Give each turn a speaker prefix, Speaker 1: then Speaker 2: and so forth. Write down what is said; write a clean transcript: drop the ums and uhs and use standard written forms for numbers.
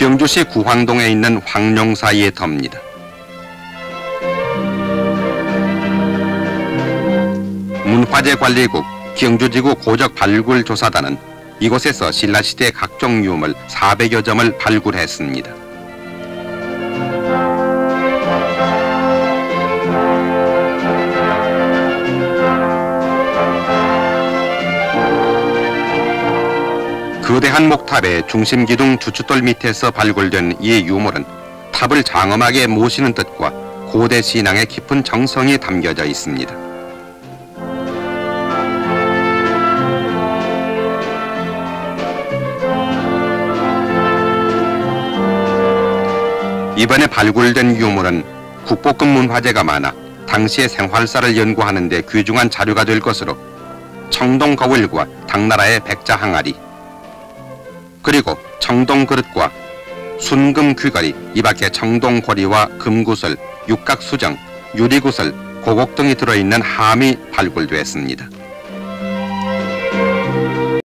Speaker 1: 경주시 구황동에 있는 황룡사의 터입니다. 문화재관리국 경주지구 고적발굴조사단은 이곳에서 신라시대 각종 유물 400여 점을 발굴했습니다. 거대한 목탑의 중심 기둥 주춧돌 밑에서 발굴된 이 유물은 탑을 장엄하게 모시는 뜻과 고대 신앙의 깊은 정성이 담겨져 있습니다. 이번에 발굴된 유물은 국보급 문화재가 많아 당시의 생활사를 연구하는 데 귀중한 자료가 될 것으로 청동 거울과 당나라의 백자 항아리, 그리고 청동 그릇과 순금 귀걸이, 이 밖에 청동 고리와 금구슬, 육각 수정, 유리구슬, 고곡 등이 들어있는 함이 발굴되었습니다.